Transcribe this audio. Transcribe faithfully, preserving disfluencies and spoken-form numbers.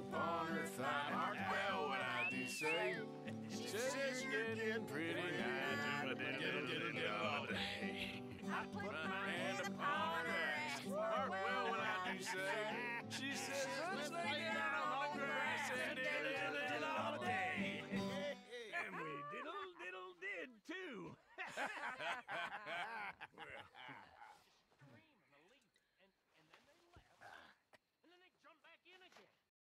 upon her thigh. Hark well what I do say. She says you're getting pretty nice. Diddle diddle diddle all day. I put my hand upon her ass. Hark well what I do say. She says let's lay down on her ass and diddle diddle diddle all day. And we diddle diddle did too.